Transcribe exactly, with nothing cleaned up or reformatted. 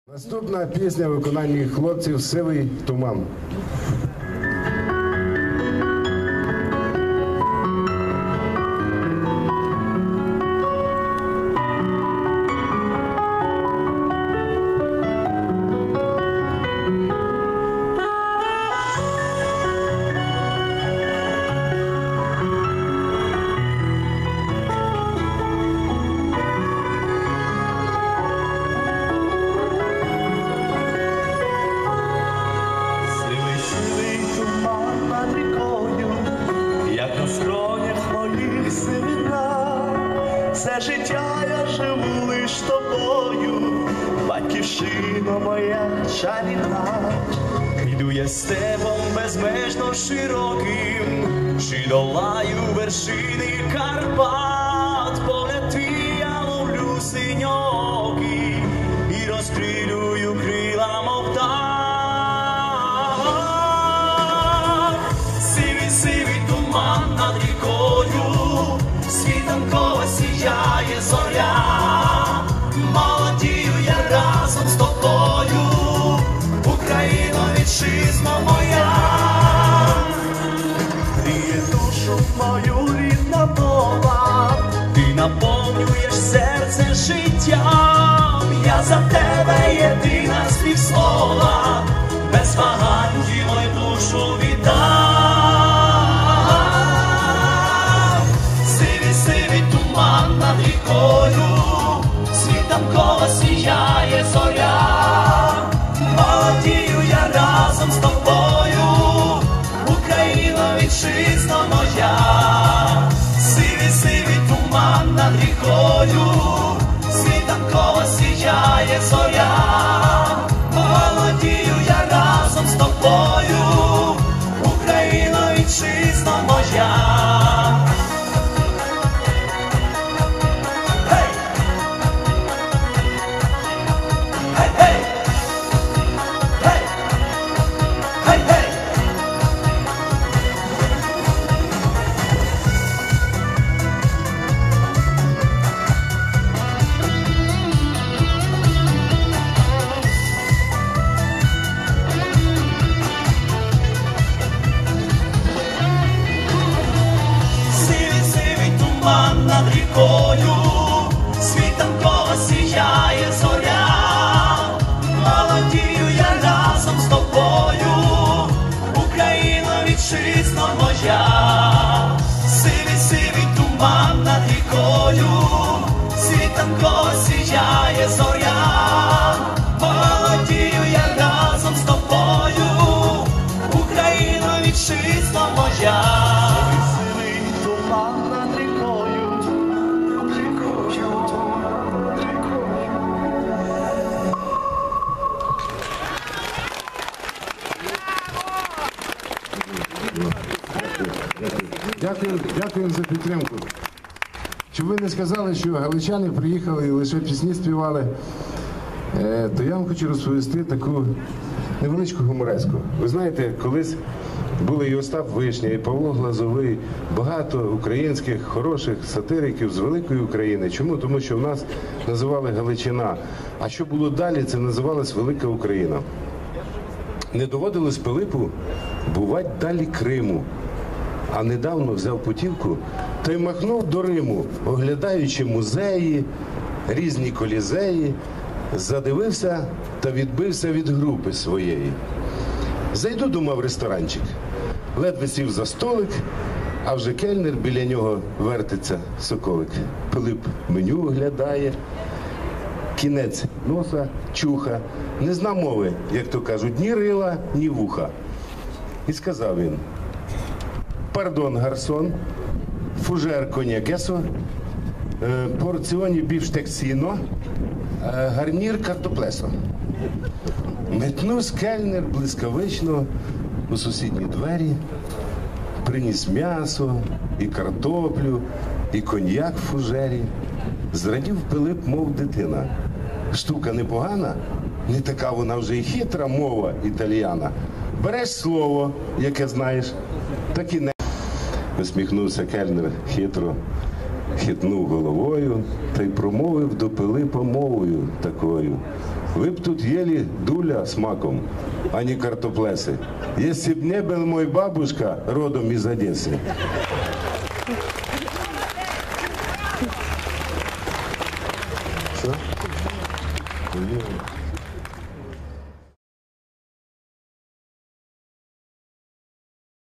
Наступна пісня в виконанні хлопців «Сивий туман». Все життя я живу лиш тобою, батьківщино моя чарівна. Йду я степом безмежно широким, чи долаю вершини Карпат. Погляд твій я ловлю синьоки і розстрілюю крила, мов птах. Сивий, сивий туман над рікою, світанково сіяє зоря. Молодію я разом з тобою, Україно, вітчизно моя. Гріє душу мою рідна мова, ти наповнюєш серце життям. Я за тебе єдина співслова, без вагань тіло й душу віддам. Над рікою світанково сіяє зоря. Молодію я разом з тобою, Україно, вітчизно моя. Сивий, сивий туман над рікою, світанково сіяє зоря. Молодію я разом з тобою, Україно, вітчизно моя. Над рікою світанково сіяє зоря. Молодію я разом з тобою, Україно, вітчизно моя. Сивий, сивий туман над рікою, світанково сіяє зоря. Молодію я разом з тобою, Україно, вітчизно моя. Сивий туман над рікою. Дякую, дякую за підтримку. Щоб ви не сказали, що галичани приїхали і лише пісні співали, то я вам хочу розповісти таку невеличку гумореску. Ви знаєте, колись були і Остап Вишня, і Павло Глазовий, багато українських хороших сатириків з великої України. Чому? Тому що в нас називали Галичина, а що було далі, це називалась Велика Україна. Не доводилось Пилипу бувати далі Криму, а недавно взяв путівку та й махнув до Риму, оглядаючи музеї, різні колізеї, задивився та відбився від групи своєї. Зайду, думав, в ресторанчик, ледве сів за столик, а вже кельнер біля нього вертиться соколик. Пилип меню оглядає, кінець носа чуха, не зна мови, як то кажуть, ні рила, ні вуха. І сказав він: «Пардон, гарсон, фужер коньякесо, порціоні бівштек сіно, гарнір картоплесо». Метнувсь кельнер блискавично у сусідні двері, приніс м'ясо і картоплю, і коньяк в фужері. Зрадів Пилип, мов дитина. Штука непогана, не така вона вже й хитра мова італіяна. Береш слово, яке знаєш, так і не. Усміхнувся кельнер хитро, хитнув головою та й промовив до Пилипа мовою такою: вы б тут ели дуля с маком, а не картоплесы. Если б не был мой бабушка родом из Одессы. Что?